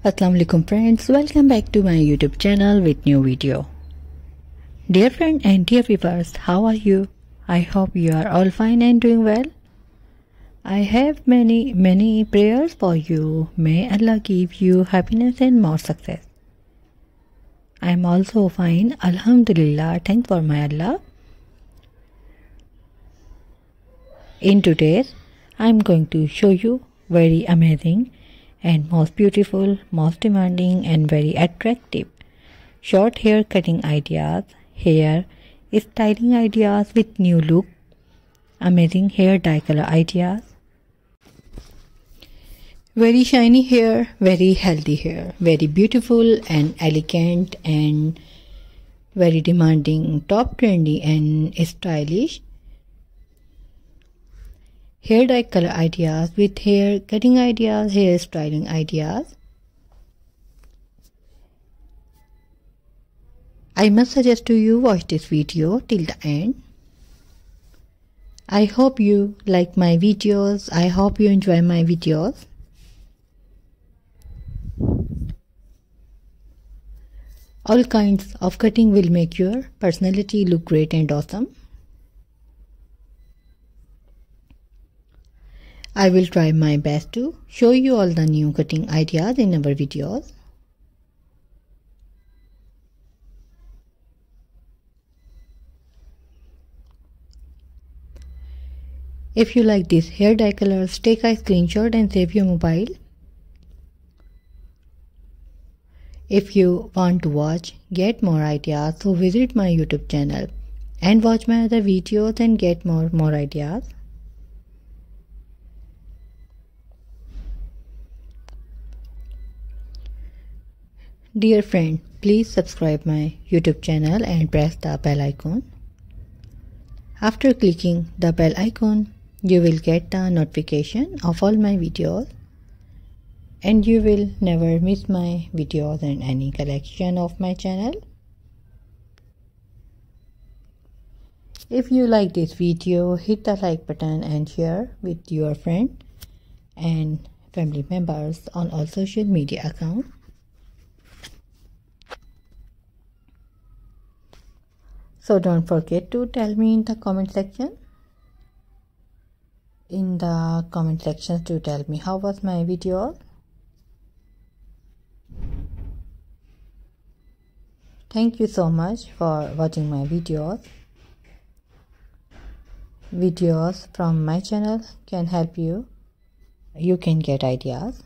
Assalamu alaikum friends, welcome back to my YouTube channel with new video. Dear friend and dear viewers, how are you? I hope you are all fine and doing well. I have many prayers for you. May Allah give you happiness and more success. I am also fine, Alhamdulillah, thanks for my Allah. In today's, I am going to show you very amazing and most beautiful, most demanding and very attractive short hair cutting ideas, hair styling ideas with new look, amazing hair dye color ideas, very shiny hair, very healthy hair, very beautiful and elegant and very demanding, top trendy and stylish hair dye color ideas with hair cutting ideas, hair styling ideas. I must suggest to you watch this video till the end. I hope you like my videos. I hope you enjoy my videos. All kinds of cutting will make your personality look great and awesome. I will try my best to show you all the new cutting ideas in our videos. If you like these hair dye colors, take a screenshot and save your mobile. If you want to watch, get more ideas, so visit my YouTube channel and watch my other videos and get more ideas. Dear friend, please subscribe my YouTube channel and press the bell icon. After clicking the bell icon, you will get the notification of all my videos and you will never miss my videos and any collection of my channel. If you like this video, hit the like button and share with your friend and family members on all social media accounts. So don't forget to tell me in the comment section. In the comment section to tell me how was my video. Thank you so much for watching my videos. Videos from my channel can help you. You can get ideas.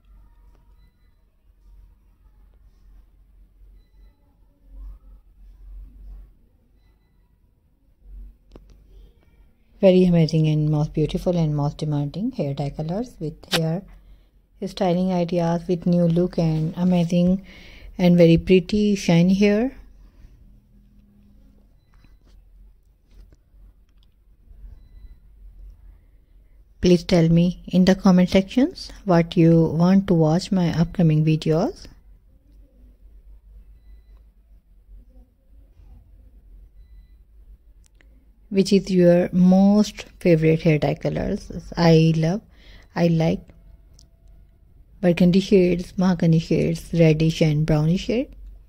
Very amazing and most beautiful and most demanding hair dye colors with hair styling ideas with new look and amazing and very pretty shiny hair. Please tell me in the comment sections what you want to watch my upcoming videos. Which is your most favorite hair dye colors? I like burgundy shades, mahogany shades, reddish and brownish shade.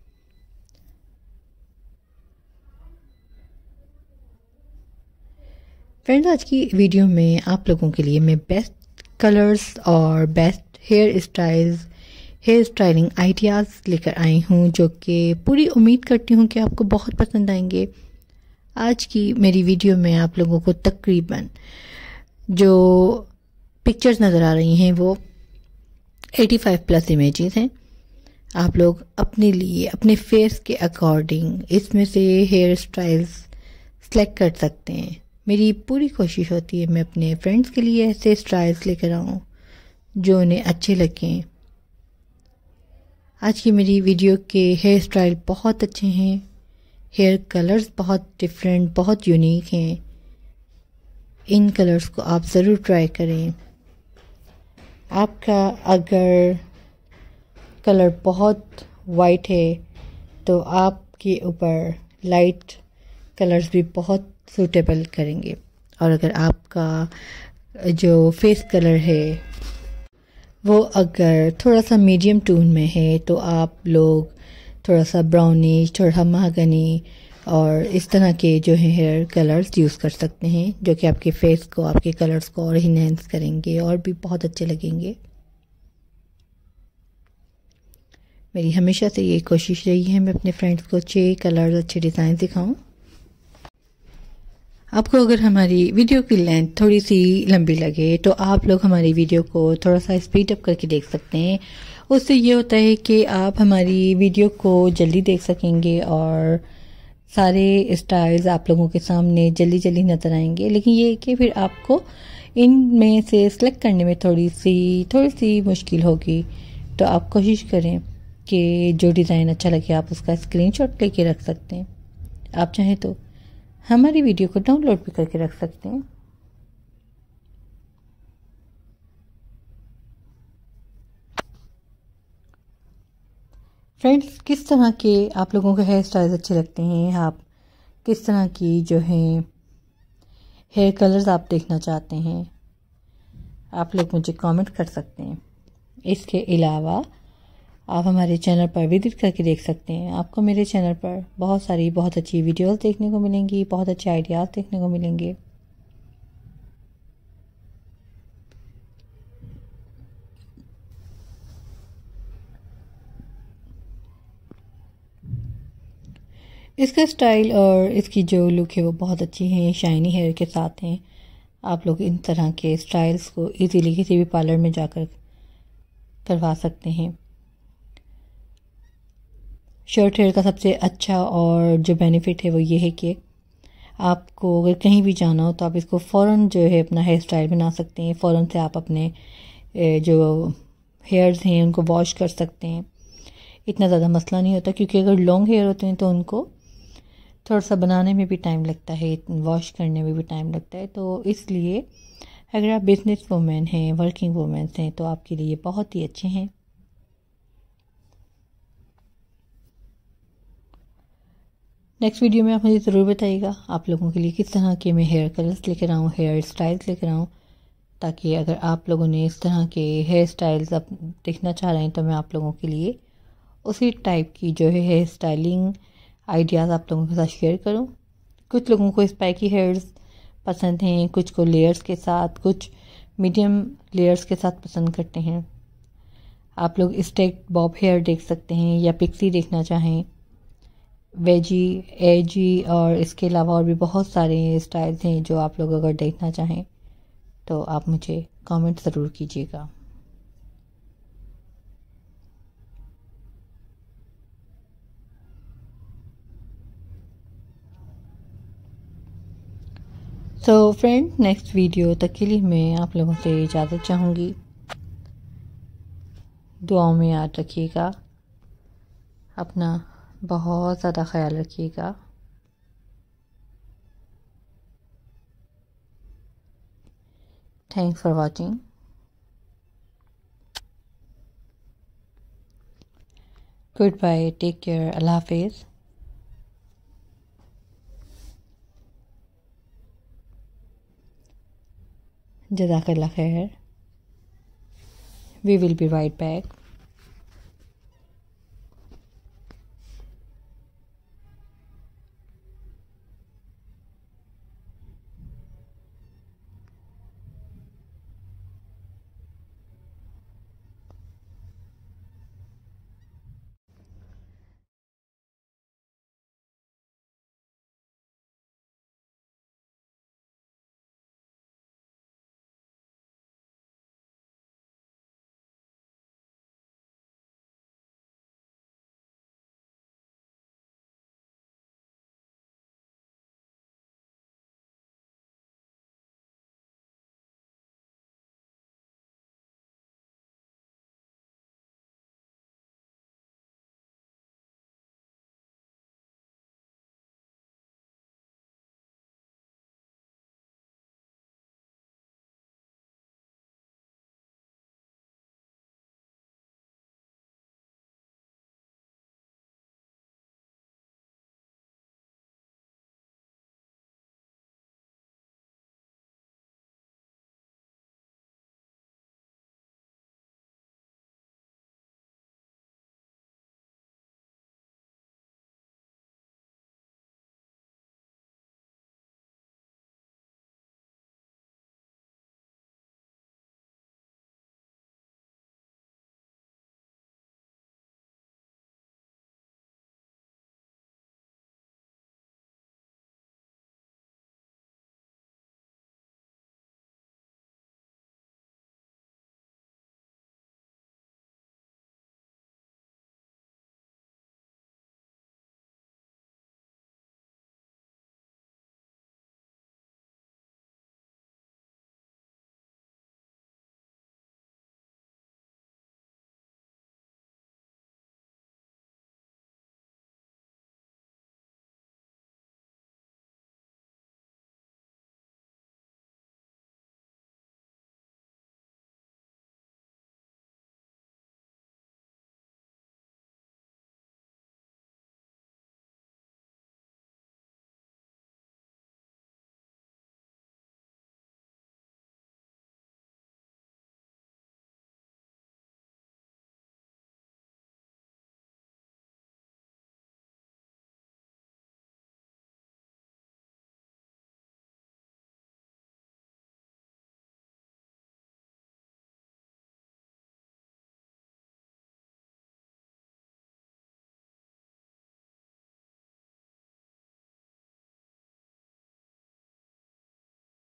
Friends, आज की video में आप लोगों के लिए मैं best colours और best hair styling ideas लेकर आई हूँ, जो कि पूरी उम्मीद करती हूँ कि आपको बहुत पसंद आएंगे। आज की मेरी वीडियो में आप लोगों को तकरीबन जो पिक्चर्स नज़र आ रही हैं वो 85 प्लस इमेजेस हैं। आप लोग अपने लिए अपने फेस के अकॉर्डिंग इसमें से हेयर स्टाइल्स सेलेक्ट कर सकते हैं। मेरी पूरी कोशिश होती है मैं अपने फ्रेंड्स के लिए ऐसे स्टाइल्स लेकर आऊँ जो उन्हें अच्छे लगें। आज की मेरी वीडियो के हेयर स्टाइल बहुत अच्छे हैं, हेयर कलर्स बहुत डिफरेंट, बहुत यूनिक हैं। इन कलर्स को आप ज़रूर ट्राई करें। आपका अगर कलर बहुत वाइट है तो आपके ऊपर लाइट कलर्स भी बहुत सूटेबल करेंगे, और अगर आपका जो फेस कलर है वो अगर थोड़ा सा मीडियम टोन में है तो आप लोग थोड़ा सा ब्राउनिश, थोड़ा महागनी और इस तरह के जो है हेयर कलर्स यूज़ कर सकते हैं, जो कि आपके फेस को, आपके कलर्स को और इन्हेंस करेंगे और भी बहुत अच्छे लगेंगे। मेरी हमेशा से ये कोशिश रही है मैं अपने फ्रेंड्स को अच्छे कलर्स, अच्छे डिज़ाइन दिखाऊं। आपको अगर हमारी वीडियो की लेंथ थोड़ी सी लंबी लगे तो आप लोग हमारी वीडियो को थोड़ा सा स्पीड अप करके देख सकते हैं। उससे ये होता है कि आप हमारी वीडियो को जल्दी देख सकेंगे और सारे स्टाइल्स आप लोगों के सामने जल्दी जल्दी नज़र आएंगे। लेकिन ये कि फिर आपको इनमें से सिलेक्ट करने में थोड़ी सी मुश्किल होगी। तो आप कोशिश करें कि जो डिज़ाइन अच्छा लगे आप उसका स्क्रीनशॉट लेके रख सकते हैं। आप चाहें तो हमारी वीडियो को डाउनलोड भी करके रख सकते हैं। फ्रेंड्स, किस तरह के आप लोगों के हेयर स्टाइल्स अच्छे लगते हैं, आप किस तरह की जो है हेयर कलर्स आप देखना चाहते हैं, आप लोग मुझे कमेंट कर सकते हैं। इसके अलावा आप हमारे चैनल पर विजिट करके देख सकते हैं। आपको मेरे चैनल पर बहुत अच्छी वीडियोस देखने को मिलेंगी, बहुत अच्छे आइडियाज़ देखने को मिलेंगे। इसका स्टाइल और इसकी जो लुक है वो बहुत अच्छी है, शाइनी हेयर के साथ हैं। आप लोग इन तरह के स्टाइल्स को इजीली किसी भी पार्लर में जाकर करवा सकते हैं। शॉर्ट हेयर का सबसे अच्छा और जो बेनिफिट है वो ये है कि आपको अगर कहीं भी जाना हो तो आप इसको फ़ौरन जो है अपना हेयर स्टाइल बना सकते हैं। फ़ौरन से आप अपने जो हेयर्स हैं उनको वॉश कर सकते हैं। इतना ज़्यादा मसला नहीं होता, क्योंकि अगर लॉन्ग हेयर होते हैं तो उनको थोड़ा सा बनाने में भी टाइम लगता है, वॉश करने में भी टाइम लगता है। तो इसलिए अगर आप बिजनेस वूमेन हैं, वर्किंग वूमेन हैं, तो आपके लिए बहुत ही अच्छे हैं। नेक्स्ट वीडियो में आप मुझे ज़रूर बताइएगा आप लोगों के लिए किस तरह के मैं हेयर कलर्स लेकर आऊँ, हेयर स्टाइल्स लेकर आऊँ, ताकि अगर आप लोगों ने इस तरह के हेयर स्टाइल्स अब देखना चाह रहे हैं तो मैं आप लोगों के लिए उसी टाइप की जो है हेयर स्टाइलिंग आइडियाज़ आप लोगों के साथ शेयर करूं। कुछ लोगों को स्पाइकी हेयर्स पसंद हैं, कुछ को लेयर्स के साथ, कुछ मीडियम लेयर्स के साथ पसंद करते हैं। आप लोग स्टेक बॉब हेयर देख सकते हैं या पिक्सी देखना चाहें, वेजी, एजी और इसके अलावा और भी बहुत सारे स्टाइल्स हैं जो आप लोग अगर देखना चाहें तो आप मुझे कमेंट ज़रूर कीजिएगा। सो फ्रेंड, नेक्स्ट वीडियो तक के लिए मैं आप लोगों से इजाज़त चाहूँगी। दुआओं में याद रखिएगा, अपना बहुत ज़्यादा ख्याल रखिएगा। Thanks for watching. Good bye, take care, अल्लाह हाफिज़। जज़ाकल्लाह खैर। We will be right back.